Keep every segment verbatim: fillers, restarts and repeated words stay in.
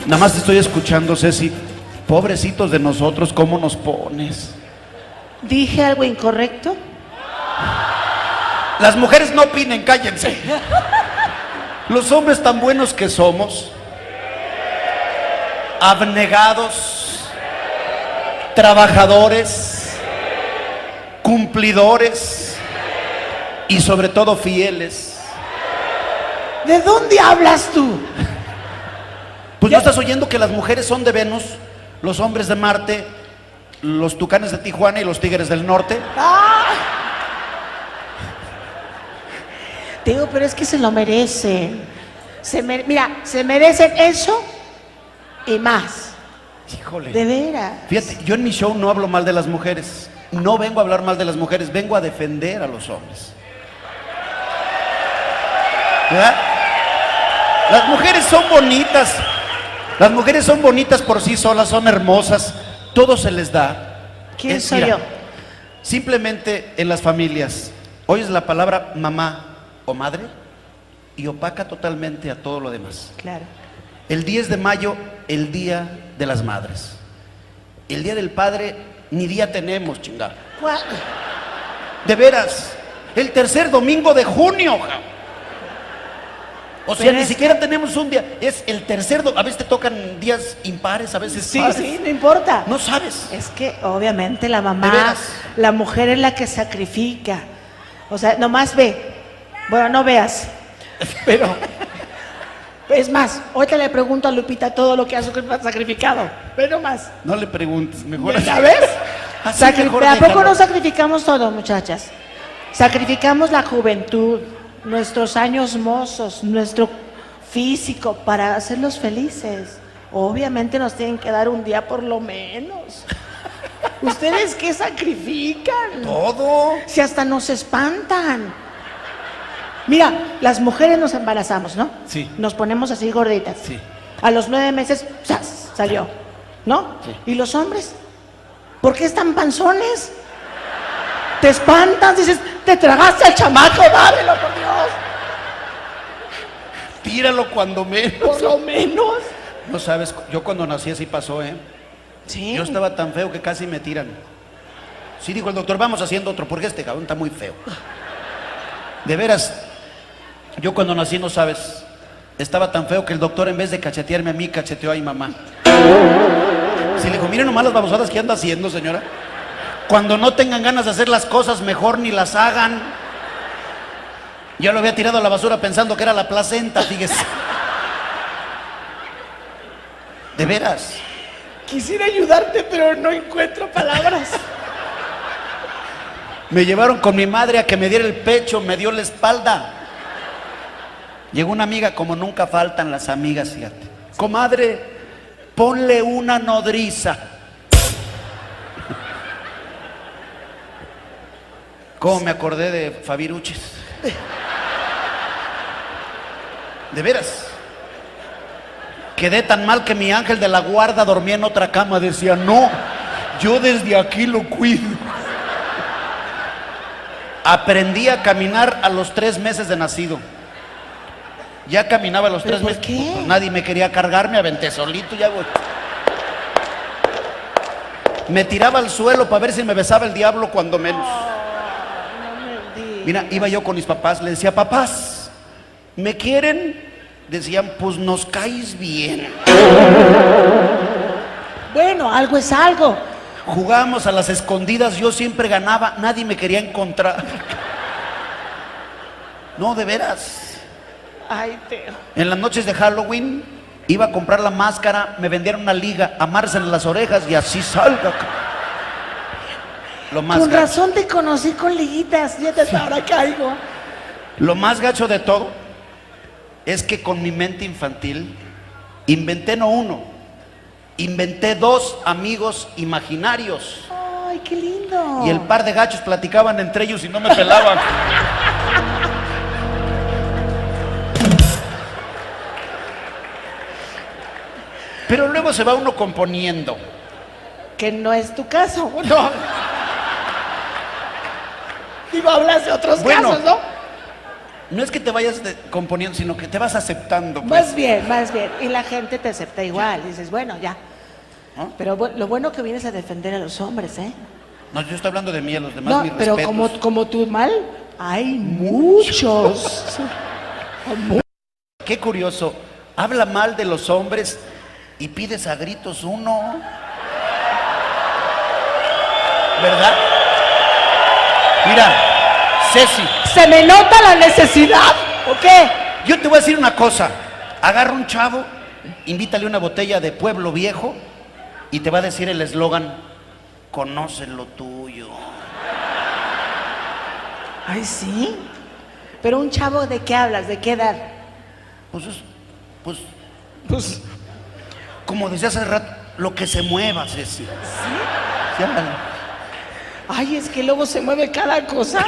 Nada más te estoy escuchando, Ceci. Pobrecitos de nosotros, ¿cómo nos pones? ¿Dije algo incorrecto? Las mujeres no opinen, cállense. Los hombres tan buenos que somos, abnegados, trabajadores, cumplidores y sobre todo fieles. ¿De dónde hablas tú? Pues no estás oyendo que las mujeres son de Venus, los hombres de Marte, los tucanes de Tijuana y los tigres del norte. ¡Ah! Te digo, pero es que se lo merecen. Se mere- Mira, se merecen eso y más. Híjole. De veras. Fíjate, yo en mi show no hablo mal de las mujeres. No vengo a hablar mal de las mujeres, vengo a defender a los hombres. ¿Verdad? Las mujeres son bonitas. Las mujeres son bonitas por sí solas, son hermosas. Todo se les da. ¿Quién Es- soy mira, yo? Simplemente en las familias oyes la palabra mamá o madre y opaca totalmente a todo lo demás. Claro. El diez de mayo, el día de las madres. El día del padre, ni día tenemos, chingada. ¿Cuál? De veras, el tercer domingo de junio. ja. O sea, Pero ni es- siquiera tenemos un día. Es el tercer, do- a veces te tocan días impares, a veces Sí, pares. sí, no importa. No sabes. Es que obviamente la ¿De mamá, veras? la mujer es la que sacrifica. O sea, nomás ve. Bueno, no veas. Pero, es más, ahorita le pregunto a Lupita todo lo que ha sacrificado. Ve nomás. No le preguntes, mejor así. ¿Sabes? Así Sacri- mejor ¿A poco déjalo. no sacrificamos todo, muchachas? Sacrificamos la juventud, nuestros años mozos, nuestro físico para hacerlos felices. Obviamente nos tienen que dar un día por lo menos. ¿Ustedes qué sacrifican? Todo. Si hasta nos espantan. Mira, las mujeres nos embarazamos, ¿no? Sí. Nos ponemos así gorditas. Sí. A los nueve meses, ¡zas! Salió, ¿no? Sí. ¿Y los hombres? ¿Por qué están panzones? Te espantas, dices, te tragaste al chamaco, dámelo, por Dios. Tíralo cuando menos. Por lo menos. No sabes, yo cuando nací así pasó, ¿eh? Sí. Yo estaba tan feo que casi me tiran. Sí, dijo el doctor, vamos haciendo otro, porque este cabrón está muy feo. De veras, yo cuando nací, no sabes, estaba tan feo que el doctor, en vez de cachetearme a mí, cacheteó a mi mamá. Sí, le dijo, miren nomás las babosadas que anda haciendo, señora. Cuando no tengan ganas de hacer las cosas, mejor ni las hagan. Yo lo había tirado a la basura pensando que era la placenta, fíjese. De veras. Quisiera ayudarte, pero no encuentro palabras. Me llevaron con mi madre a que me diera el pecho, me dio la espalda. Llegó una amiga, como nunca faltan las amigas, fíjate. Comadre, ponle una nodriza. ¿Cómo me acordé de Fabiruchis? De veras. Quedé tan mal que mi ángel de la guarda dormía en otra cama. Decía, no, yo desde aquí lo cuido. Aprendí a caminar a los tres meses de nacido. Ya caminaba a los ¿Pero tres por meses. qué? Pues nadie me quería cargar, me aventé solito, ya voy. Me tiraba al suelo para ver si me besaba el diablo cuando menos. Mira, iba yo con mis papás, le decía, papás, ¿me quieren? Decían, pues nos caes bien. Bueno, algo es algo. Jugábamos a las escondidas, yo siempre ganaba, nadie me quería encontrar. No, de veras. Ay, Teo. En las noches de Halloween iba a comprar la máscara, me vendieron una liga, amarse en las orejas y así salga. Lo más Con gacho, razón te conocí con liguitas, ya te ahora caigo. lo más gacho de todo es que con mi mente infantil inventé no uno, inventé dos amigos imaginarios. Ay, qué lindo. Y el par de gachos platicaban entre ellos y no me pelaban. Pero luego se va uno componiendo. Que no es tu caso, no. Digo, hablas de otros Bueno, casos, ¿no? No es que te vayas de- componiendo, sino que te vas aceptando. Pues. Más bien, más bien. Y la gente te acepta igual. Dices, bueno, ya. ¿No? Pero bu- lo bueno que vienes a defender a los hombres, ¿eh? No, yo estoy hablando de mí, a los demás No, mis pero respetos. como, como tú mal, hay muchos. Mu- Qué curioso, habla mal de los hombres y pides a gritos uno. ¿Verdad? Mira, Ceci, ¿Se me nota la necesidad o qué? yo te voy a decir una cosa. Agarra un chavo, invítale una botella de Pueblo Viejo y te va a decir el eslogan, conoce lo tuyo. Ay, sí. Pero un chavo, ¿de qué hablas? ¿De qué edad? Pues, es- pues, pues, como decía hace rato, lo que se mueva, Ceci. ¿Sí? Sí, ándale. Ay, es que luego se mueve cada cosa.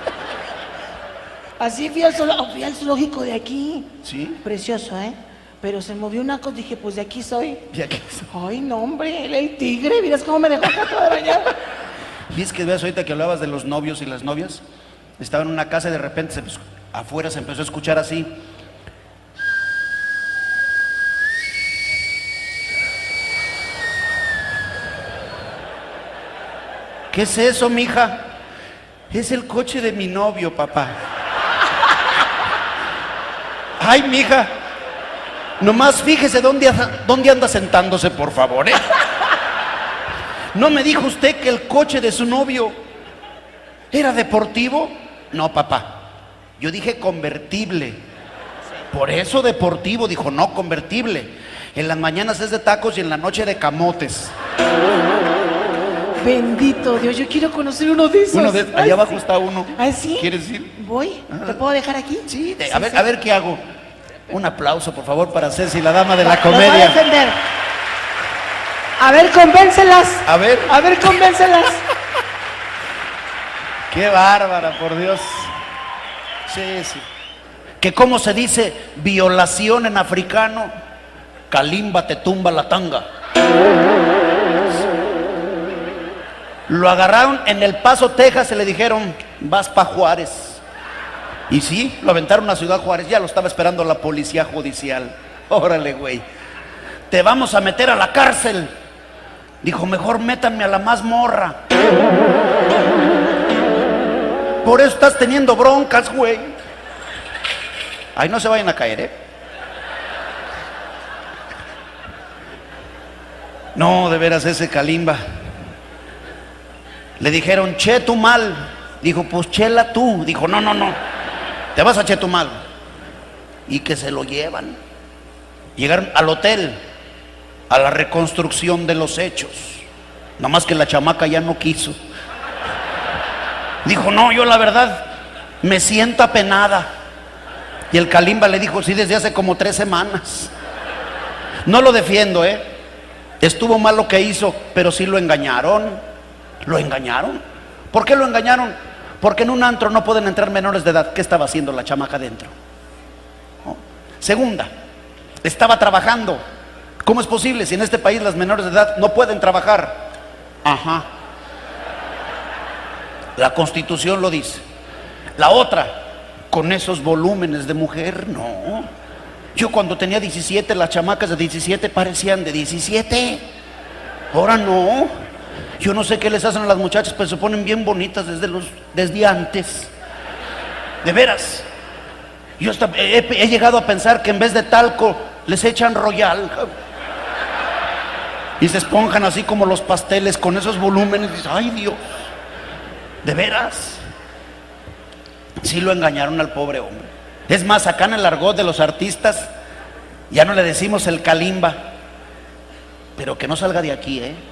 Así fui al, zoolo- fui al zoológico de aquí. ¿Sí? Precioso, ¿eh? Pero se movió una cosa, dije, pues de aquí soy. Ya que- Ay, no, hombre, él, el tigre, miras cómo me dejó acá toda bañada. ¿Viste que ves ahorita que hablabas de los novios y las novias? Estaba en una casa y de repente se, afuera se empezó a escuchar así. ¿Qué es eso, mija? Es el coche de mi novio, papá. Ay, mija. Nomás fíjese dónde, anda- dónde anda sentándose, por favor, ¿eh? ¿No me dijo usted que el coche de su novio era deportivo? No, papá. Yo dije convertible. Por eso deportivo, dijo, no convertible. En las mañanas es de tacos y en la noche de camotes. Bendito Dios, yo quiero conocer uno de esos. Uno de, Ay, allá abajo sí. está uno. ¿Ah, sí? ¿Quieres ir? Voy. ¿Te puedo dejar aquí? Sí, de- Sí, a ver, sí. a ver qué hago. Un aplauso, por favor, para Ceci, la dama de la Los va a comedia. defender. A ver, convéncelas. A ver. A ver, convéncelas. Qué bárbara, por Dios. Sí, sí. Que cómo se dice violación en africano, Kalimba te tumba la tanga. Lo agarraron en El Paso, Texas, y le dijeron, vas pa' Juárez. Y sí, lo aventaron a Ciudad Juárez, ya lo estaba esperando la policía judicial. Órale, güey. Te vamos a meter a la cárcel. Dijo, mejor métanme a la mazmorra. Por eso estás teniendo broncas, güey. Ahí no se vayan a caer, ¿eh? No, de veras, ese Kalimba. Le dijeron, Chetumal. Dijo, pues chela tú. Dijo, no, no, no. Te vas a Chetumal. Y que se lo llevan. Llegaron al hotel, a la reconstrucción de los hechos. Nada más que la chamaca ya no quiso. Dijo, no, yo la verdad me siento apenada. Y el Kalimba le dijo, sí, desde hace como tres semanas. No lo defiendo, ¿eh? Estuvo mal lo que hizo, pero sí lo engañaron. ¿Lo engañaron? ¿Por qué lo engañaron? Porque en un antro no pueden entrar menores de edad. ¿Qué estaba haciendo la chamaca dentro? ¿No? Segunda, estaba trabajando. ¿Cómo es posible si en este país las menores de edad no pueden trabajar? Ajá. La Constitución lo dice. La otra, con esos volúmenes de mujer, no. Yo cuando tenía diecisiete, las chamacas de diecisiete parecían de diecisiete. Ahora no. Yo no sé qué les hacen a las muchachas, pero se ponen bien bonitas desde, los, desde antes. De veras. Yo hasta he, he llegado a pensar que en vez de talco les echan Royal. Y se esponjan así como los pasteles con esos volúmenes. Y dices, ay Dios. De veras. Sí lo engañaron al pobre hombre. Es más, acá en el argot de los artistas ya no le decimos el Kalimba. Pero que no salga de aquí, ¿eh?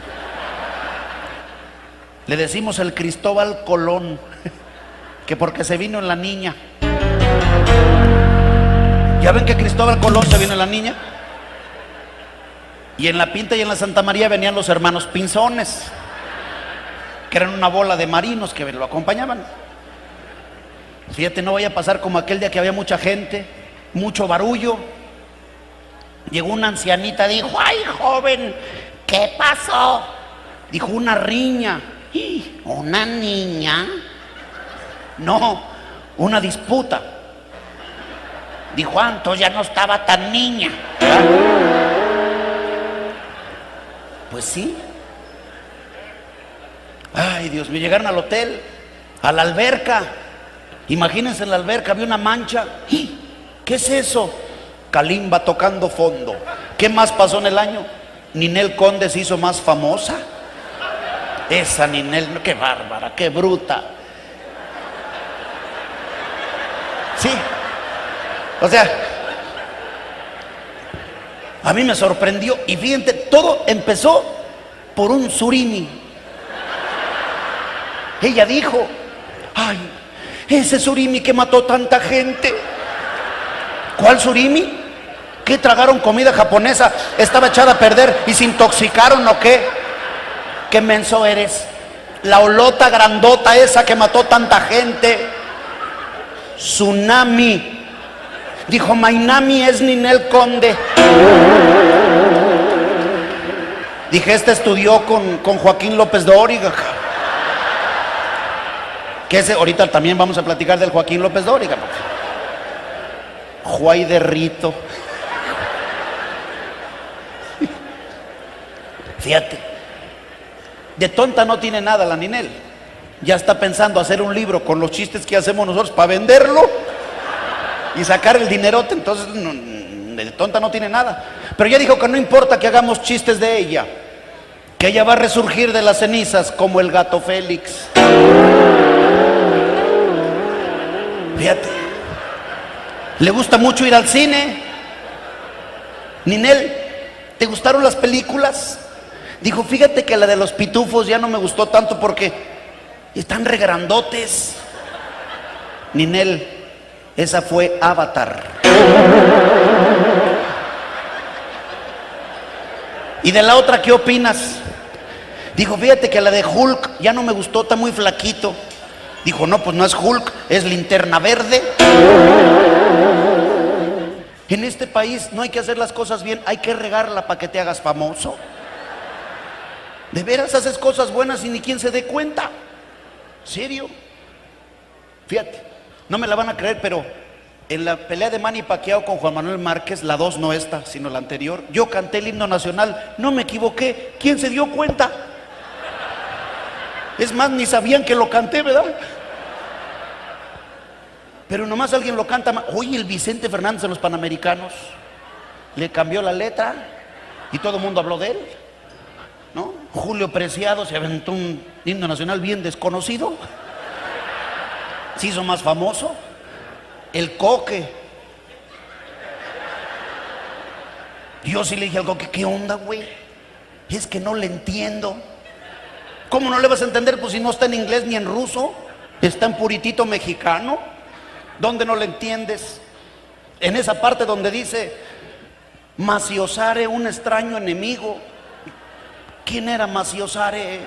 Le decimos el Cristóbal Colón, que porque se vino en la niña. ¿Ya ven que Cristóbal Colón se vino en la niña? Y en la Pinta y en la Santa María venían los hermanos Pinzones, que eran una bola de marinos que lo acompañaban. Fíjate, no vaya a pasar como aquel día que había mucha gente, mucho barullo. Llegó una ancianita, dijo, ay joven, ¿qué pasó? Dijo, una riña. ¿Una niña? No, una disputa. Dijo, ah, entonces ya no estaba tan niña, ¿verdad? Pues sí. Ay, Dios, me llegaron al hotel, a la alberca. Imagínense, en la alberca había una mancha. ¿Qué es eso? Kalimba tocando fondo. ¿Qué más pasó en el año? Ninel Conde se hizo más famosa. Esa Ninel, qué bárbara, qué bruta. Sí. O sea, a mí me sorprendió. Y fíjense, todo empezó por un surimi. Ella dijo, ay, ese surimi que mató tanta gente. ¿Cuál surimi? ¿Qué tragaron comida japonesa? Estaba echada a perder y se intoxicaron o qué. ¿Qué menso eres? La olota grandota esa que mató tanta gente. Tsunami. Dijo, Mainami es Ninel Conde. Dije, este estudió con, con Joaquín López Dóriga. Que ese, ahorita también vamos a platicar del Joaquín López Dóriga. Juay de Rito. Fíjate, de tonta no tiene nada la Ninel. Ya está pensando hacer un libro con los chistes que hacemos nosotros para venderlo y sacar el dinerote. Entonces no, de tonta no tiene nada. Pero ya dijo que no importa que hagamos chistes de ella, que ella va a resurgir de las cenizas como el gato Félix. Fíjate, le gusta mucho ir al cine. Ninel, ¿te gustaron las películas? Dijo, fíjate que la de los pitufos ya no me gustó tanto porque están regrandotes. Ninel, esa fue Avatar. ¿Y de la otra qué opinas? Dijo, fíjate que la de Hulk ya no me gustó, está muy flaquito. Dijo, no, pues no es Hulk, es Linterna Verde. En este país no hay que hacer las cosas bien, hay que regarla para que te hagas famoso. De veras haces cosas buenas y ni quien se dé cuenta. ¿Serio? Fíjate, no me la van a creer, pero en la pelea de Manny Pacquiao con Juan Manuel Márquez, la dos, no esta, sino la anterior, yo canté el himno nacional, no me equivoqué. ¿Quién se dio cuenta? Es más, ni sabían que lo canté, ¿verdad? Pero nomás alguien lo canta. Oye, el Vicente Fernández en los Panamericanos le cambió la letra y todo el mundo habló de él, ¿no? Julio Preciado se aventó un himno nacional bien desconocido, se hizo más famoso. El Coque, yo sí le dije al Coque, ¿qué onda, güey? Es que no le entiendo. ¿Cómo no le vas a entender? Pues si no está en inglés ni en ruso, está en puritito mexicano. ¿Dónde no le entiendes? En esa parte donde dice, Maciosare, un extraño enemigo. ¿Quién era Maciosare?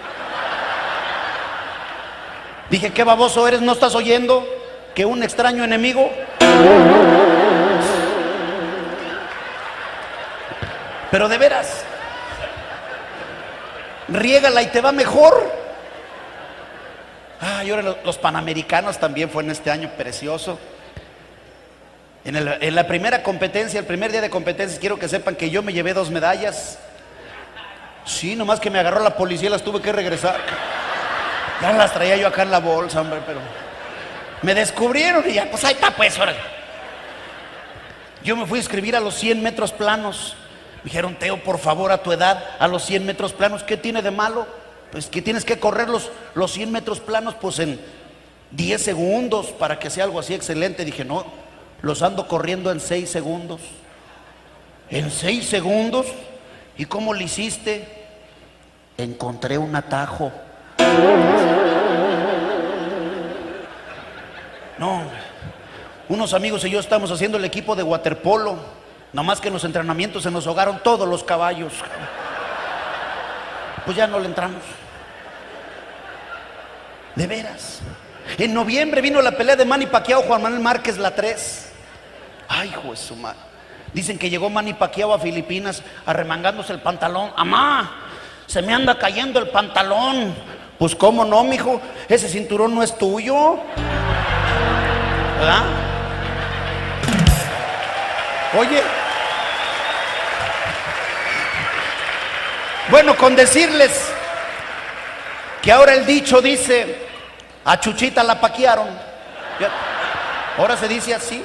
Dije, qué baboso eres, ¿no estás oyendo que un extraño enemigo? Pero de veras, riégala y te va mejor. Ah, y ahora los, los Panamericanos también fue en este año precioso. En, el, en la primera competencia, el primer día de competencias, quiero que sepan que yo me llevé dos medallas. Sí, nomás que me agarró la policía y las tuve que regresar. Ya las traía yo acá en la bolsa, hombre, pero me descubrieron y ya, pues ahí está, pues, órale. Yo me fui a inscribir a los cien metros planos. Me dijeron, Teo, por favor, a tu edad, a los cien metros planos, ¿qué tiene de malo? Pues que tienes que correr los, los cien metros planos pues en diez segundos para que sea algo así excelente. Dije, no, los ando corriendo en seis segundos. ¿En seis segundos? ¿Y cómo lo hiciste? Encontré un atajo. No, unos amigos y yo estamos haciendo el equipo de waterpolo. Nomás que en los entrenamientos se nos ahogaron todos los caballos. Pues ya no le entramos. De veras. En noviembre vino la pelea de Manny Pacquiao, Juan Manuel Márquez, la tres. Ay, hijo de su madre. Dicen que llegó Manny Pacquiao a Filipinas arremangándose el pantalón. Amá, se me anda cayendo el pantalón. Pues cómo no, mijo, ese cinturón no es tuyo, ¿verdad? Oye, bueno, con decirles que ahora el dicho dice, a Chuchita la paquearon. Ahora se dice así.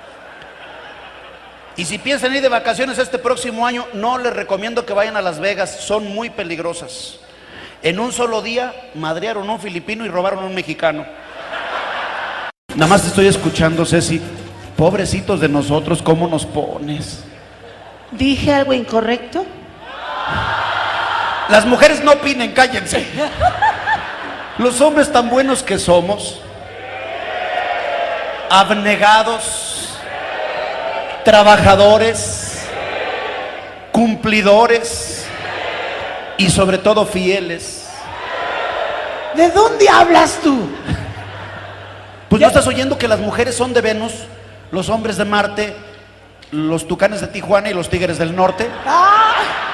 Y si piensan ir de vacaciones este próximo año, no les recomiendo que vayan a Las Vegas, son muy peligrosas. En un solo día madrearon a un filipino y robaron a un mexicano. Nada más te estoy escuchando, Ceci. Pobrecitos de nosotros, ¿cómo nos pones? ¿Dije algo incorrecto? Las mujeres no opinen, cállense. Los hombres tan buenos que somos, abnegados, trabajadores, cumplidores y sobre todo fieles. ¿De dónde hablas tú? Pues no estás oyendo que las mujeres son de Venus, los hombres de Marte, los tucanes de Tijuana y los tigres del norte. ¡Ah!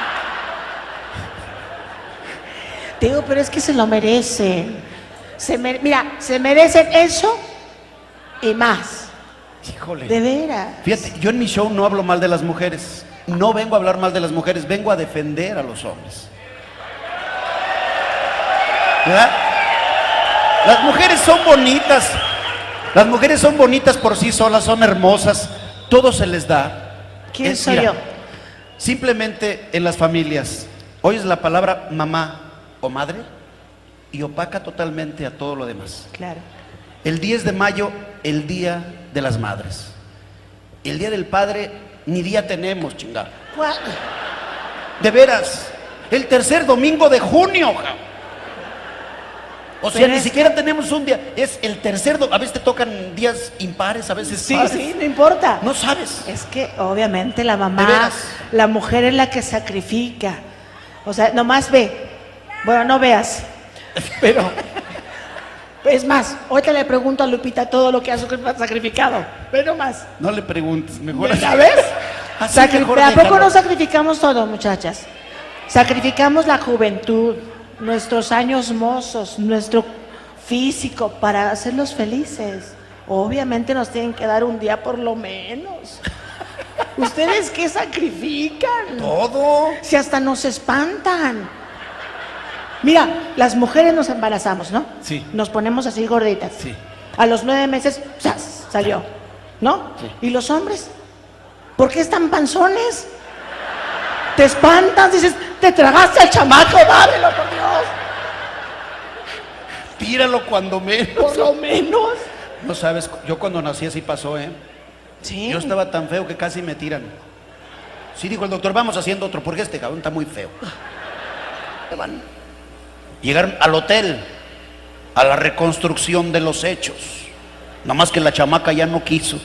Digo, pero es que se lo merecen. Se mere- Mira, se merecen eso y más. Híjole. De veras. Fíjate, yo en mi show no hablo mal de las mujeres. No vengo a hablar mal de las mujeres, vengo a defender a los hombres. ¿Verdad? Las mujeres son bonitas. Las mujeres son bonitas por sí solas, son hermosas. Todo se les da. ¿Quién Es- soy mira, yo? Simplemente en las familias oyes la palabra mamá o madre y opaca totalmente a todo lo demás. Claro. El diez de mayo, el día de las madres. El día del padre, ni día tenemos, chingada. ¿Cuál? De veras, el tercer domingo de junio. ja. O sea, Pero ni es- siquiera tenemos un día. Es el tercer domingo. A veces te tocan días impares, a veces Sí, pares. sí, no importa. No sabes. Es que obviamente la ¿De mamá, veras? la mujer es la que sacrifica. O sea, nomás ve. Bueno, no veas. Pero, es más, ahorita le pregunto a Lupita todo lo que ha sacrificado. Ve nomás. No le preguntes, mejor así. ¿Sabes? Así Sacri- mejor ¿A poco déjalo. no sacrificamos todo, muchachas? Sacrificamos la juventud, nuestros años mozos, nuestro físico para hacerlos felices. Obviamente nos tienen que dar un día por lo menos. ¿Ustedes qué sacrifican? Todo. Si hasta nos espantan. Mira, las mujeres nos embarazamos, ¿no? Sí. Nos ponemos así gorditas. Sí. A los nueve meses, ¡zas! Salió, ¿no? Sí. ¿Y los hombres? ¿Por qué están panzones? Te espantas, dices, te tragaste al chamaco, dámelo, por Dios. Tíralo cuando menos. Por lo menos. No sabes, yo cuando nací así pasó, ¿eh? Sí. Yo estaba tan feo que casi me tiran. Sí, dijo el doctor, vamos haciendo otro, porque este cabrón está muy feo. Se van. Llegaron al hotel, a la reconstrucción de los hechos. Nada más que la chamaca ya no quiso.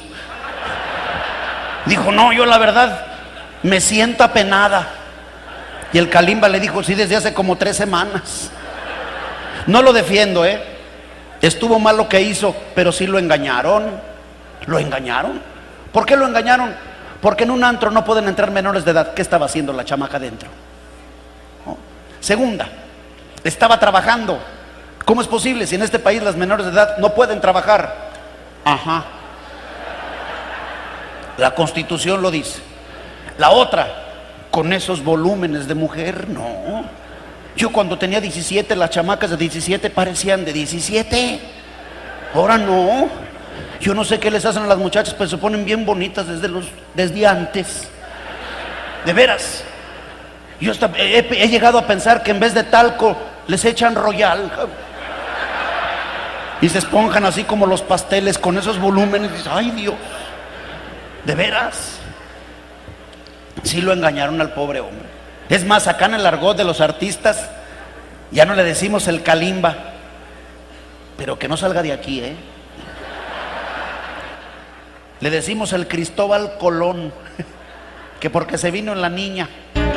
Dijo, no, yo la verdad me siento apenada. Y el Kalimba le dijo, sí, desde hace como tres semanas. No lo defiendo, ¿eh? Estuvo mal lo que hizo, pero sí lo engañaron. Lo engañaron. ¿Por qué lo engañaron? Porque en un antro no pueden entrar menores de edad. ¿Qué estaba haciendo la chamaca dentro? ¿No? Segunda, estaba trabajando. ¿Cómo es posible si en este país las menores de edad no pueden trabajar? Ajá. La Constitución lo dice. La otra, con esos volúmenes de mujer, no. Yo cuando tenía diecisiete, las chamacas de diecisiete parecían de diecisiete. Ahora no. Yo no sé qué les hacen a las muchachas, pero se ponen bien bonitas desde, los, desde antes. De veras. Yo hasta he, he llegado a pensar que en vez de talco les echan Royal. Y se esponjan así como los pasteles con esos volúmenes. Y dices, ay Dios. De veras. Sí lo engañaron al pobre hombre. Es más, acá en el argot de los artistas ya no le decimos el Kalimba. Pero que no salga de aquí, ¿eh? Le decimos el Cristóbal Colón, que porque se vino en la niña.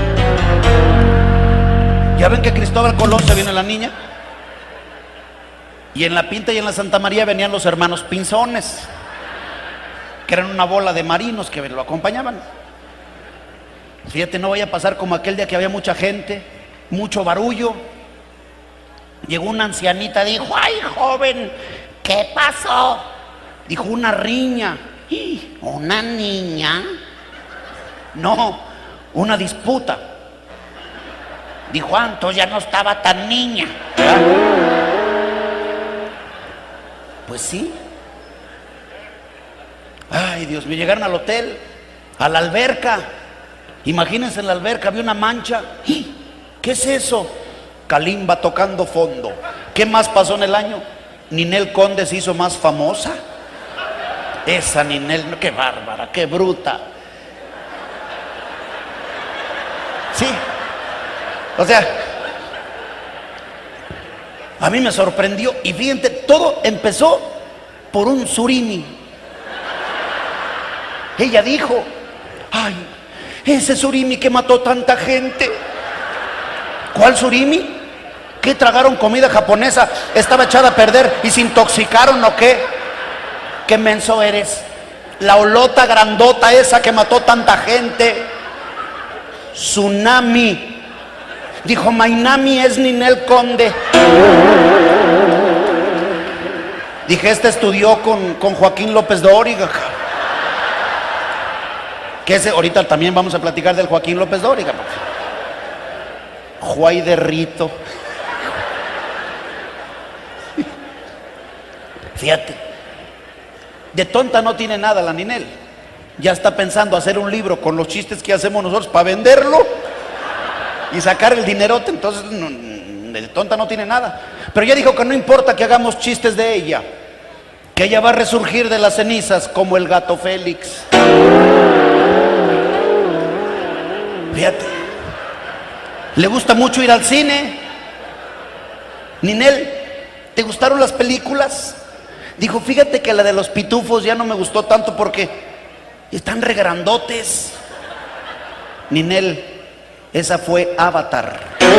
¿Ya ven que Cristóbal Colón se vino en la niña? Y en la Pinta y en la Santa María venían los hermanos Pinzones, que eran una bola de marinos que lo acompañaban. Fíjate, no vaya a pasar como aquel día que había mucha gente, mucho barullo. Llegó una ancianita, dijo, ay joven, ¿qué pasó? Dijo, una riña. ¿Una niña? No, una disputa. Dijo, ah, entonces ya no estaba tan niña. ¿Verdad? Pues sí. Ay, Dios mío, llegaron al hotel, a la alberca. Imagínense, en la alberca había una mancha. ¿Qué es eso? Kalimba tocando fondo. ¿Qué más pasó en el año? Ninel Conde se hizo más famosa. Esa Ninel, qué bárbara, qué bruta. Sí. O sea, a mí me sorprendió. Y fíjense, todo empezó por un surimi. Ella dijo, ay, ese surimi que mató tanta gente. ¿Cuál surimi? ¿Qué tragaron comida japonesa? Estaba echada a perder y se intoxicaron o qué. Qué menso eres. La olota grandota esa que mató tanta gente. Tsunami. Dijo, Mainami es Ninel Conde. Dije, este estudió con, con Joaquín López Dóriga. Que ese, ahorita también vamos a platicar del Joaquín López Dóriga. Juay de Rito. Fíjate, de tonta no tiene nada la Ninel. Ya está pensando hacer un libro con los chistes que hacemos nosotros para venderlo y sacar el dinerote. Entonces, no, de tonta no tiene nada. Pero ya dijo que no importa que hagamos chistes de ella, que ella va a resurgir de las cenizas como el gato Félix. Fíjate, le gusta mucho ir al cine. Ninel, ¿te gustaron las películas? Dijo, fíjate que la de los pitufos ya no me gustó tanto porque están regrandotes. Ninel, esa fue Avatar.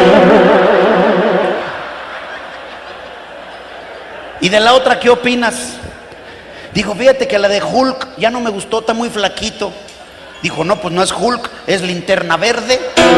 ¿Y de la otra qué opinas? Dijo, fíjate que la de Hulk ya no me gustó, está muy flaquito. Dijo, no, pues no es Hulk, es Linterna Verde.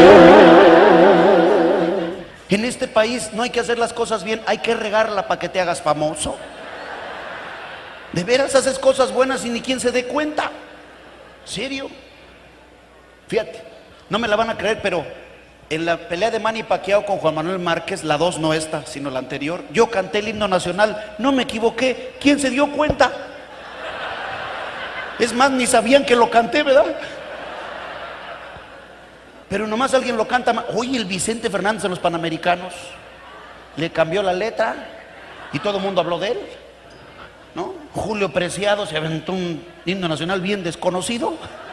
En este país no hay que hacer las cosas bien, hay que regarla para que te hagas famoso. De veras haces cosas buenas y ni quien se dé cuenta. ¿Serio? Fíjate, no me la van a creer, pero en la pelea de Manny Pacquiao con Juan Manuel Márquez, la dos no esta, sino la anterior, yo canté el himno nacional, no me equivoqué. ¿Quién se dio cuenta? Es más, ni sabían que lo canté, ¿verdad? Pero nomás alguien lo canta. Oye, el Vicente Fernández de los Panamericanos le cambió la letra y todo el mundo habló de él, ¿no? Julio Preciado se aventó un himno nacional bien desconocido,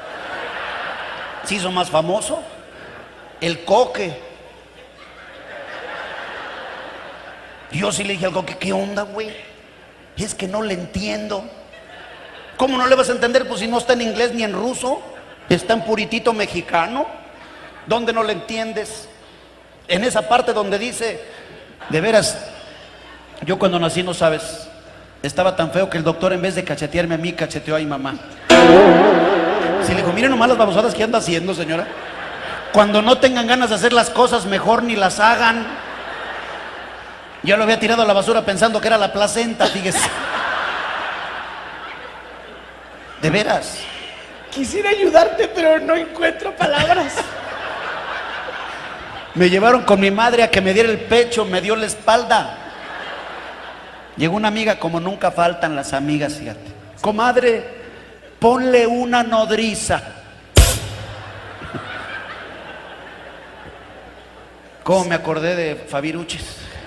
se hizo más famoso. El Coque, yo sí le dije al Coque, ¿qué onda, güey? Es que no le entiendo. ¿Cómo no le vas a entender? Pues si no está en inglés ni en ruso, está en puritito mexicano. ¿Dónde no le entiendes? En esa parte donde dice, de veras, yo cuando nací, no sabes, estaba tan feo que el doctor, en vez de cachetearme a mí, cacheteó a mi mamá. Si le dijo, miren nomás las babosadas que anda haciendo, señora. Cuando no tengan ganas de hacer las cosas, mejor ni las hagan. Yo lo había tirado a la basura pensando que era la placenta, fíjese. De veras. Quisiera ayudarte, pero no encuentro palabras. Me llevaron con mi madre a que me diera el pecho, me dio la espalda. Llegó una amiga, como nunca faltan las amigas, fíjate. Comadre, ponle una nodriza. ¿Cómo me acordé de Fabiruchis?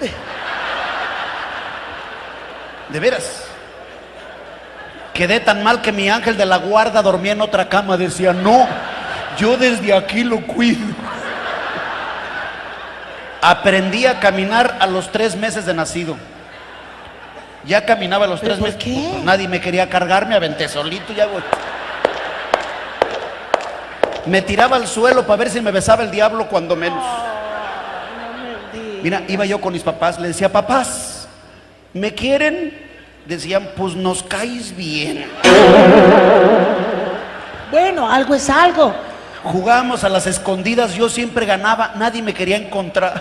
De veras. Quedé tan mal que mi ángel de la guarda dormía en otra cama. Decía, no, yo desde aquí lo cuido. Aprendí a caminar a los tres meses de nacido. Ya caminaba a los tres meses. ¿Por qué? Pues nadie me quería cargar, me aventé solito, ya voy. Me tiraba al suelo para ver si me besaba el diablo, cuando menos. Oh, no me digas. Mira, iba yo con mis papás, le decía, papás, ¿me quieren? Decían, pues nos caes bien. Bueno, algo es algo. Jugábamos a las escondidas, yo siempre ganaba, nadie me quería encontrar.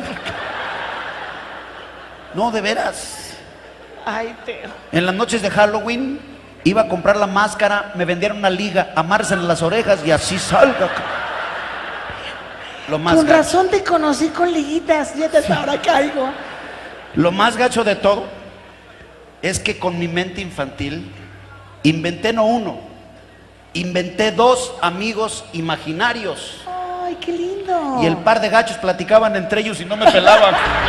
No, de veras. Ay, Teo. En las noches de Halloween iba a comprar la máscara, me vendieron una liga, amársenle las orejas y así salga. Lo más Con gacho. razón te conocí con liguitas, ya hasta ahora caigo. Lo más gacho de todo es que con mi mente infantil inventé no uno, inventé dos amigos imaginarios. Ay, qué lindo. Y el par de gachos platicaban entre ellos y no me pelaban.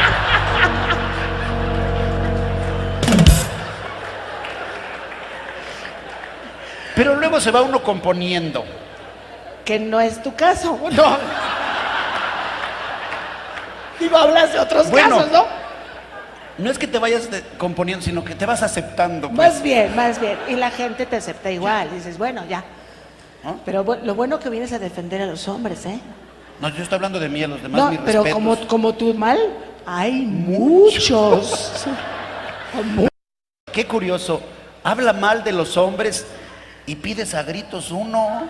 Pero luego se va uno componiendo. Que no es tu caso, no. Digo, hablas de otros Bueno, casos, ¿no? No es que te vayas de- componiendo, sino que te vas aceptando. Pues. Más bien, más bien. Y la gente te acepta igual. Dices, bueno, ya. ¿No? Pero bu- lo bueno que vienes a defender a los hombres, ¿eh? No, yo estoy hablando de mí, a los demás No, mis pero respetos. como, como tú mal, hay muchos. Mu- Qué curioso, habla mal de los hombres y pides a gritos uno.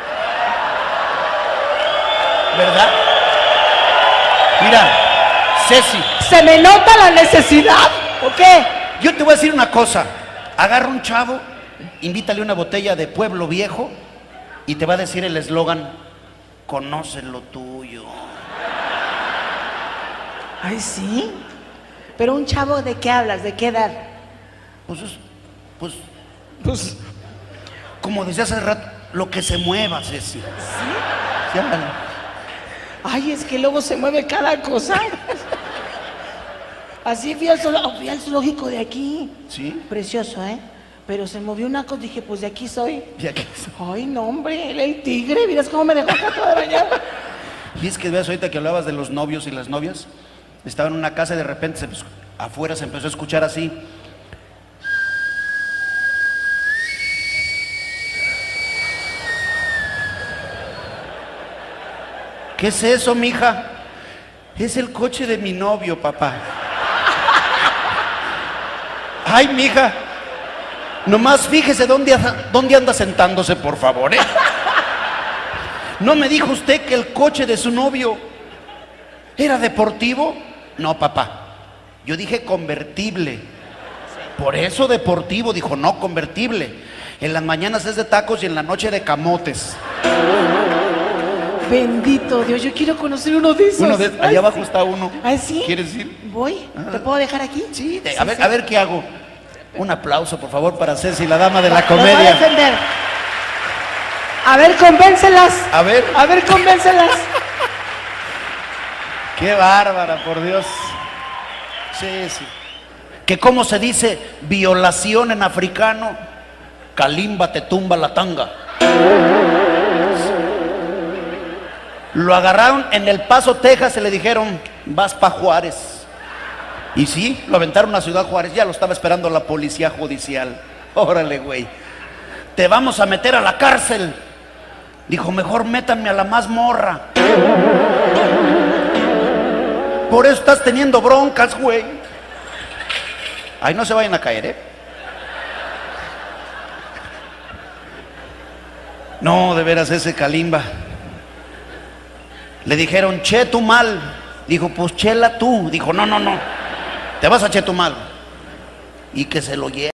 ¿Verdad? Mira, Ceci, ¿Se me nota la necesidad? ¿O qué? yo te voy a decir una cosa. Agarra un chavo, invítale una botella de Pueblo Viejo y te va a decir el eslogan, conoce lo tuyo. Ay, sí. Pero un chavo, ¿de qué hablas? ¿De qué edad? Pues, es- pues, pues, como decía hace rato, lo que se mueva, Ceci. ¿Sí? Sí, ándale. Ay, es que luego se mueve cada cosa. Así fui al, zoolo- fui al zoológico de aquí. ¿Sí? Precioso, ¿eh? Pero se movió una cosa, dije, pues de aquí soy. Y aquí- Ay, no, hombre, él el tigre, miras cómo me dejó acá toda bañada. Y es que ves ahorita que hablabas de los novios y las novias, estaba en una casa y de repente se, empezó- afuera se empezó a escuchar así. ¿Qué es eso, mija? Es el coche de mi novio, papá. Ay, mija, nomás fíjese dónde, anda- dónde anda sentándose, por favor, ¿eh? ¿No me dijo usted que el coche de su novio era deportivo? No, papá. Yo dije convertible. Por eso deportivo, dijo, no convertible. En las mañanas es de tacos y en la noche de camotes. Bendito Dios, yo quiero conocer uno de esos. Uno de, Ay, allá abajo sí. está uno. ¿Ah, sí? ¿Quieres ir? Voy. ¿Te puedo dejar aquí? Sí, de- Sí, a ver, sí. a ver qué hago. Un aplauso, por favor, para Ceci, la dama de la Los va a comedia. defender. A ver, convéncelas. A ver. A ver, convéncelas. Qué bárbara, por Dios. Sí, sí. Que cómo se dice violación en africano, Kalimba te tumba la tanga. Lo agarraron en El Paso, Texas, y le dijeron, vas pa' Juárez. Y sí, lo aventaron a Ciudad Juárez, ya lo estaba esperando la policía judicial. Órale, güey. Te vamos a meter a la cárcel. Dijo, mejor métanme a la mazmorra. Por eso estás teniendo broncas, güey. Ahí no se vayan a caer, ¿eh? No, de veras, ese Kalimba. Le dijeron, che, tú mal. Dijo, pues chela tú. Dijo, no, no, no. Te vas a Chetumal. Y que se lo lleve.